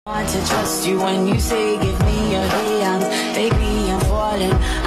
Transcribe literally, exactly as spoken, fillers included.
Want to trust you when you say give me your hands, baby I'm falling.